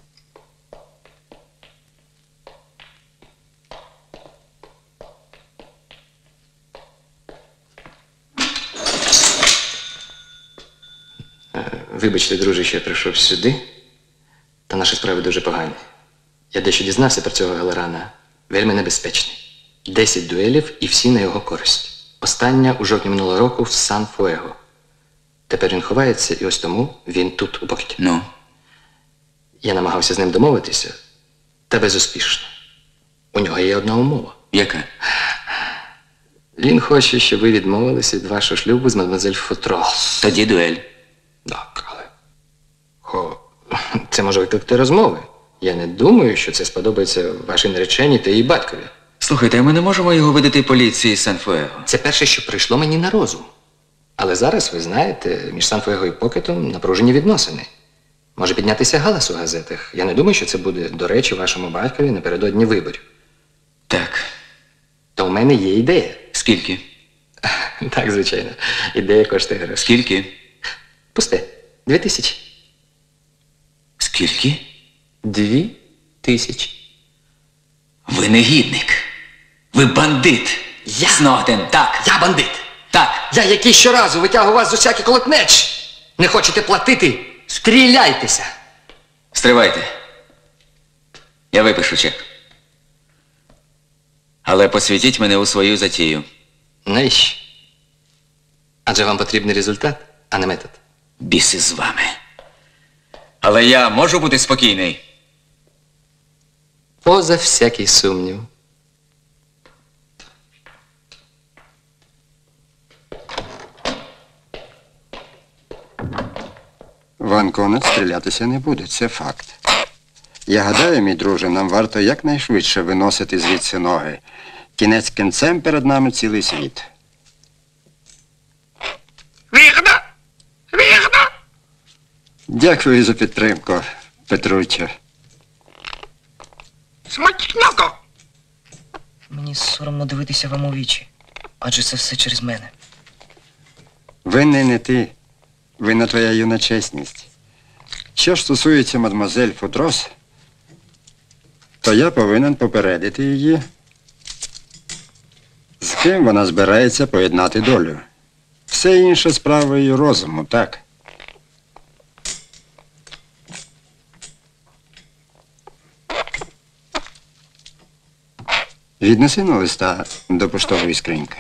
Вибачте, друже, що я прийшов сюди, та наші справи дуже погані. Я дещо дізнався про цього Галерана. Вельми небезпечний. 10 дуелів і всі на його користь. Остання у жовтні минулого року в Сан-Фуего. Тепер він ховається, і ось тому він тут, у покеті. Ну? Я намагався з ним домовитися, та безуспішно. У нього є одна умова. Яка? Він хоче, щоб ви відмовилися від вашого шлюбу з мадемуазель Футро. Тоді дуель. Так, але... Це може викликати розмови. Я не думаю, що це сподобається вашій нареченій та її батькові. Слухайте, ми не можемо його видати поліції Сан-Фуего. Це перше, що прийшло мені на розум. Але зараз, ви знаєте, між Сан-Фуего і Покетом напружені відносини. Може піднятися галас у газетах. Я не думаю, що це буде до речі вашому батькові напередодні виборів. Так. То в мене є ідея. Скільки? Так, звичайно. Ідея коштує гроші. Скільки? Пусте. 2000. Скільки? 2000. Ви негідник. Ви бандит. Я? Снотен, так. Я бандит. Так. Я, який щоразу витягую вас з усяких колотнеч. Не хочете платити? Стріляйтеся. Стривайте. Я випишу чек. Але посвятіть мене у свою затію. Навіщо? Адже вам потрібний результат, а не метод. Біси з вами. Але я можу бути спокійний? Поза всякий сумнів. Ван Конет стрілятися не буде, це факт. Я гадаю, мій друже, нам варто якнайшвидше виносити звідси ноги. Кінець кінцем перед нами цілий світ. Вірно! Вірно! Дякую за підтримку, Петруччо. Смачного! Мені соромно дивитися вам у вічі, адже це все через мене. Винний не ти. Винна твоя юна чесність. Що ж стосується мадемуазель Футрос, то я повинен попередити її, з ким вона збирається поєднати долю. Все інше справа її розуму, так? Віднеси на листа до поштової скриньки.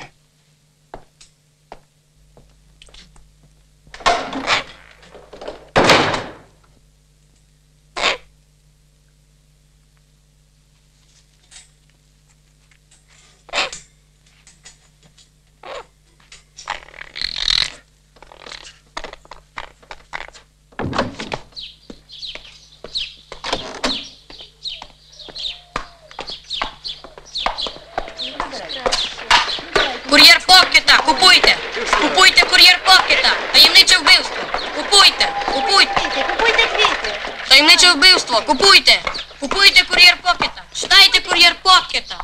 Кур'єр Покета, купуйте! Купуйте кур'єр Покета! Таємниче вбивство! Купуйте! Купуйте! Купуйте квіти! Таємниче вбивство! Купуйте! Купуйте кур'єр Покета! Читайте кур'єр Покета!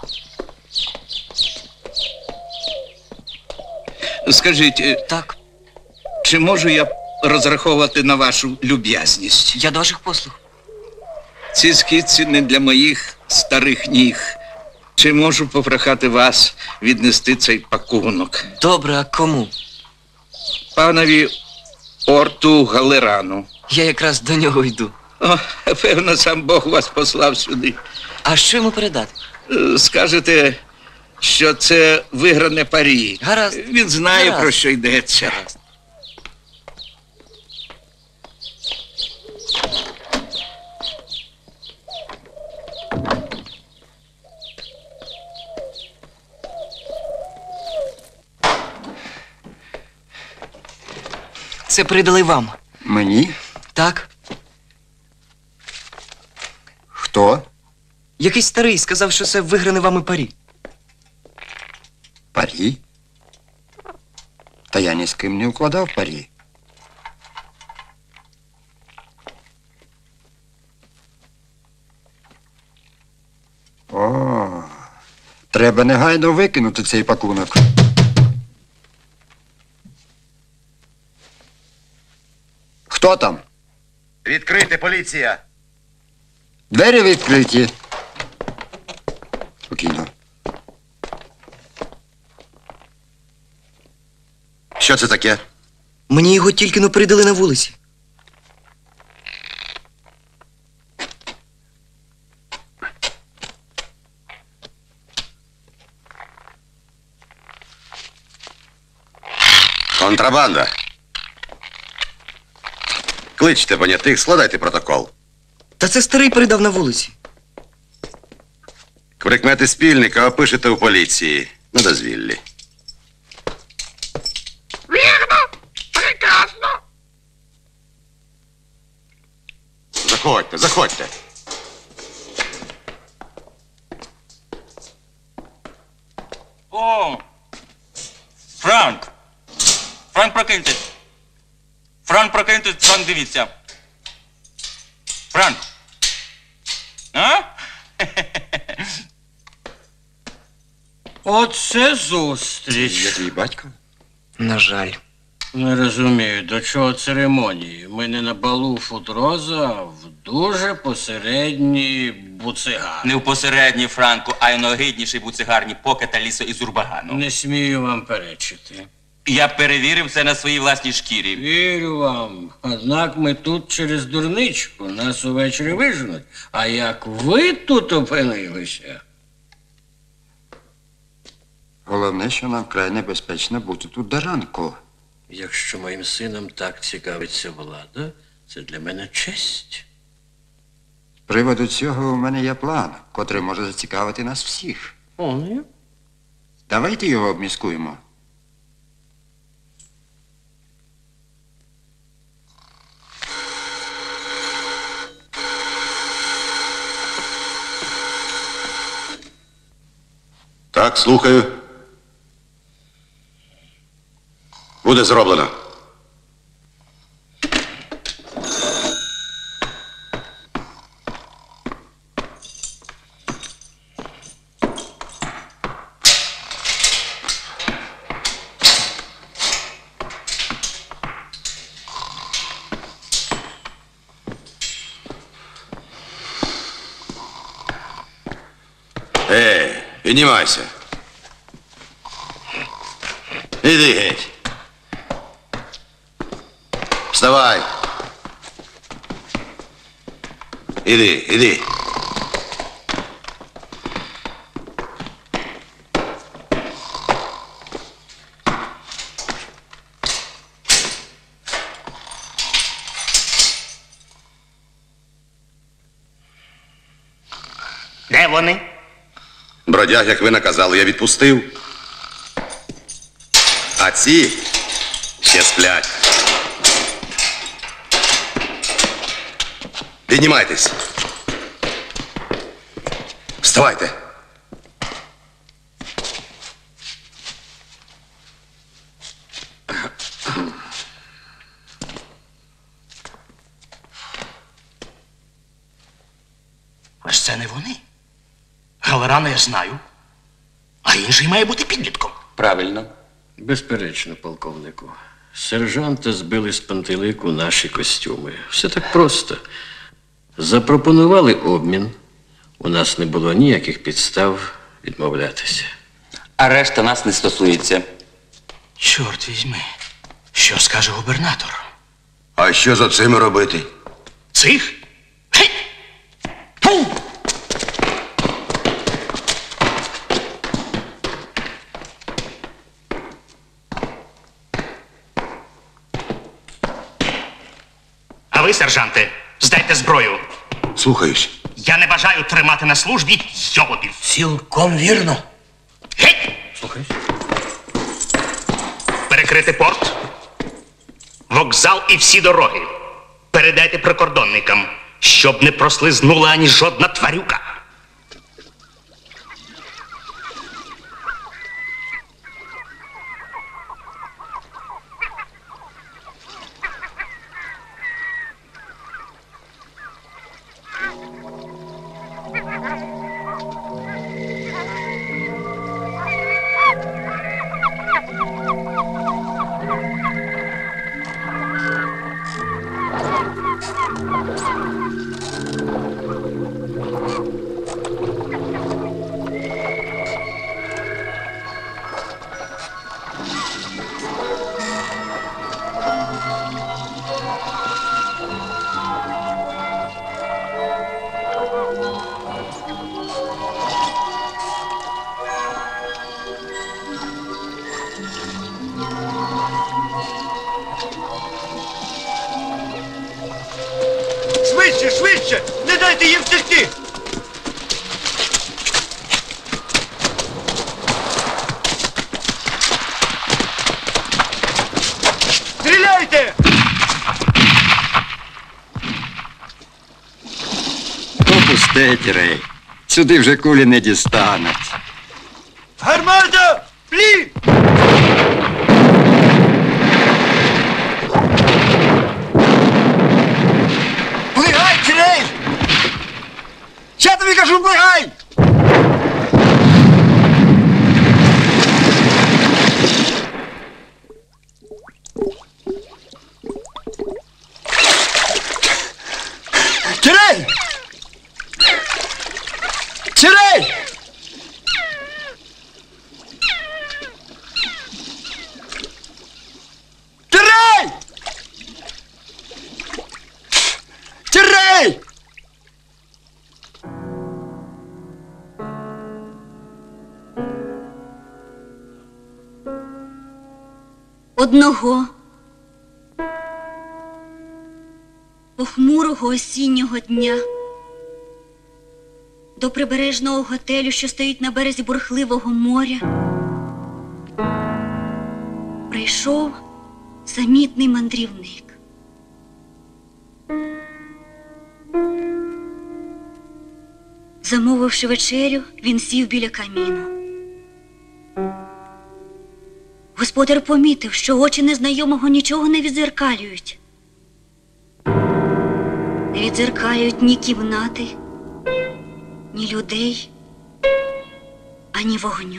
Скажіть, так. Чи можу я розраховувати на вашу люб'язність? Я до ваших послуг. Ці скидці не для моїх старих ніг. Чи можу попрохати вас віднести цей пакунок? Добре, а кому? Панові Орту Галерану. Я якраз до нього йду. О, певно, сам Бог вас послав сюди. А що йому передати? Скажете, що це вигране парі. Гаразд. Він знає, Гаразд. про що йдеться. Гаразд. Це передали вам. Мені? Так. Хто? Якийсь старий сказав, що це вигране вами парі. Парі? Та я ні з ким не укладав парі. О, треба негайно викинути цей пакунок. Хто там? Відкрийте, поліція! Двері відкриті. Спокійно. Що це таке? Мені його тільки но передали на вулиці. Контрабанда. Кличте понятих, складайте протокол. Та це старий передав на вулиці. Прикмети спільника опишете у поліції на дозвіллі. Вірно! Прекрасно! Заходьте, заходьте. О! Франк! Франк, прокиньтесь! Франк, прокиньтесь, Франк, дивіться! Франк! А? Оце зустріч. Я твій батько? На жаль. Не розумію, до чого церемонії. Ми не на балу Футроза, а в дуже посередній буцигарні. Не в посередній, Франку, а й найогиднішій буцигарні Покета, Лісо і Зурбагану. Не смію вам перечити. Я перевірив це на своїй власній шкірі. Вірю вам. Однак ми тут через дурничку. Нас увечері виженуть. А як ви тут опинилися? Головне, що нам вкрай небезпечно бути тут до ранку. Якщо моїм сином так цікавиться влада, це для мене честь. З приводу цього у мене є план, котрий може зацікавити нас всіх. О, Давайте його обміскуємо. Так, слухаю. Буде зроблено. Піднімайся. Іди геть. Вставай. Іди. Де вони? Бродяг, як ви наказали, я відпустив. А ці ще сплять. Піднімайтесь. Вставайте. Аж це не вони. Галерана я знаю, а інший має бути підлітком. Правильно. Безперечно, полковнику. Сержанта збили з пантелику наші костюми. Все так просто. Запропонували обмін. У нас не було ніяких підстав відмовлятися. А решта нас не стосується. Чорт візьми. Що скаже губернатор? А що за цим робити? Цих? А ви, сержанте, здайте зброю. Слухаюсь. Я не бажаю тримати на службі йолопів. Цілком вірно. Геть! Слухаюсь. Перекрити порт, вокзал і всі дороги. Передайте прикордонникам, щоб не прослизнула ані жодна тварюка. Швидше! Не дайте їм втекти! Стріляйте! Попустить, Рей. Сюди вже кулі не дістануть. Гармата! Плі! Плигай, Рей! Я тобі кажу, плигай! Кирей! Кирей! Кирей! Кирей! Одного похмурого осіннього дня до прибережного готелю, що стоїть на березі бурхливого моря, прийшов самітний мандрівник. Замовивши вечерю, він сів біля каміну. Господар помітив, що очі незнайомого нічого не відзеркалюють. Не відзеркалюють ні кімнати, ні людей, ані вогню.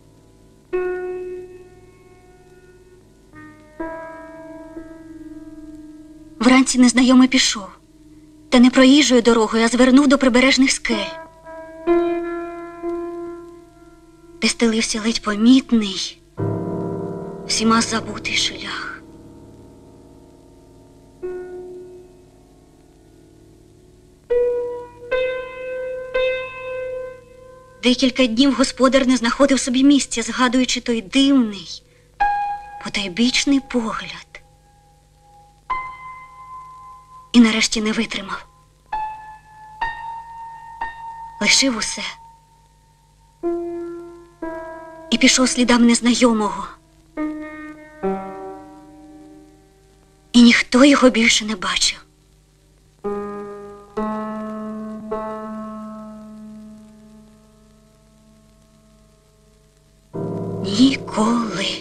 Вранці незнайомий пішов, та не проїжджою дорогою, а звернув до прибережних скель, де стелився ледь помітний, всіма забутий шлях. Декілька днів господар не знаходив собі місця, згадуючи той дивний, потайбічний погляд. І нарешті не витримав. Лишив усе. І пішов слідам незнайомого. І ніхто його більше не бачив. Ніколи.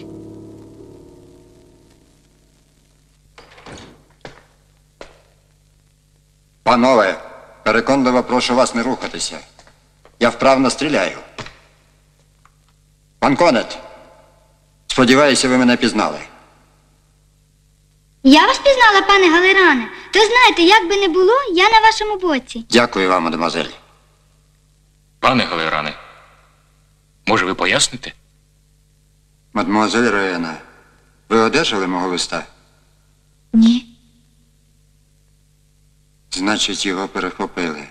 Панове, переконливо прошу вас не рухатися. Я вправно стріляю. Пан Конет, сподіваюся, ви мене пізнали. Я вас пізнала, пане Галеране. То знаєте, як би не було, я на вашому боці. Дякую вам, мадемуазель. Пане Галеране, може ви поясните? Мадемуазель Роена, ви одержали мого листа? Ні. Значить, його перехопили.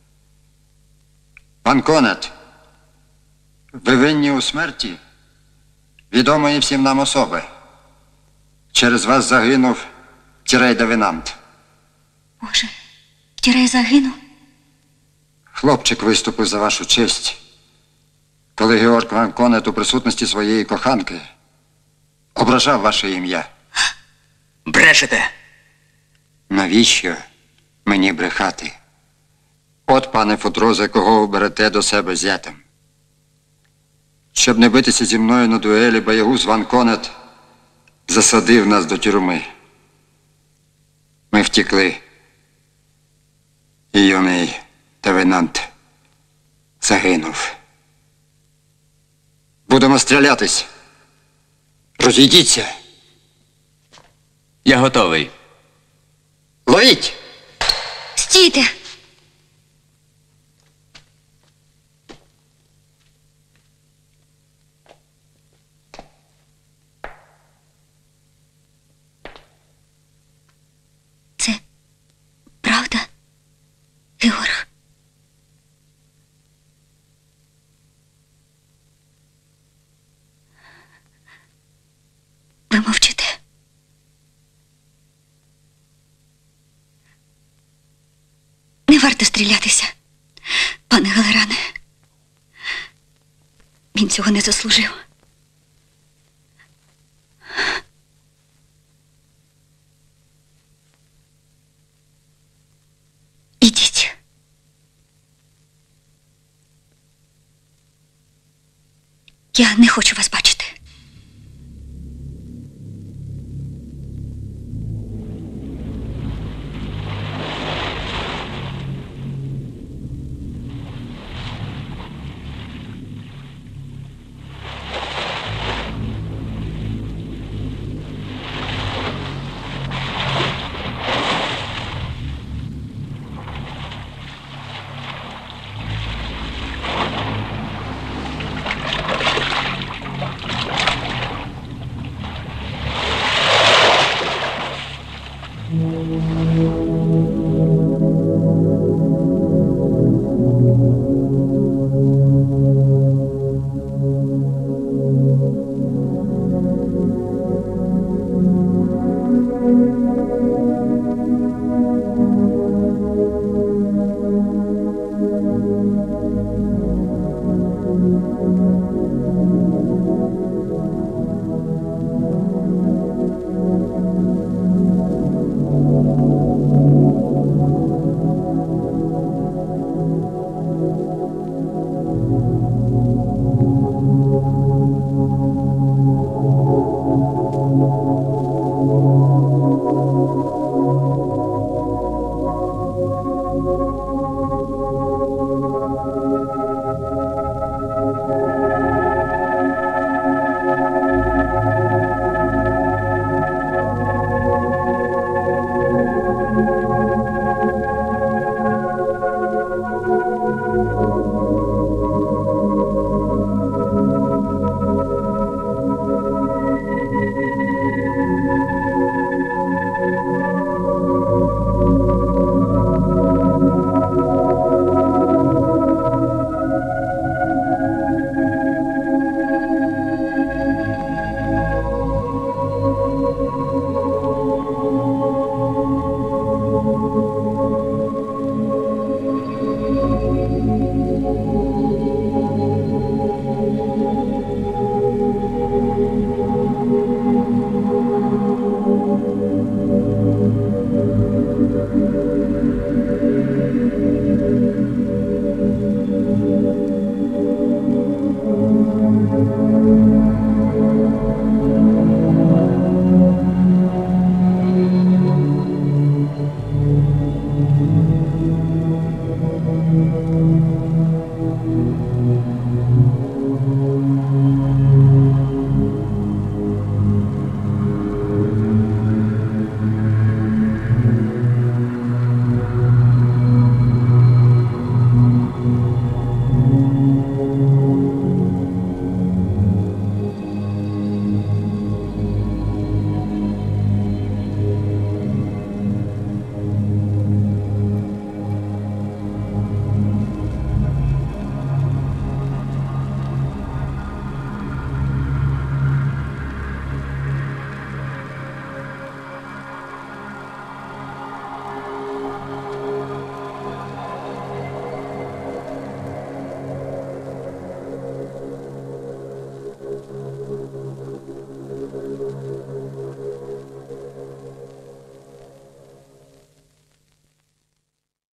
Пан Конет, ви винні у смерті відомої всім нам особи. Через вас загинув Тірей де Венант. Боже, Тірей загинув? Хлопчик виступив за вашу честь, коли Георг Ван Конет у присутності своєї коханки ображав ваше ім'я. Брешете! Навіщо мені брехати? От, пане Футрозе, кого ви берете до себе зятем. Щоб не битися зі мною на дуелі, боягуз Ван Конет засадив нас до тюрми. Ми втекли. І юний де Венант загинув. Будемо стрілятись. Розійдіться. Я готовий. Ловіть! Стійте! Це правда, Георг? Ви мовчите? Не варто стрілятися, пане Галеране. Він цього не заслужив. Ідіть. Я не хочу вас бачити.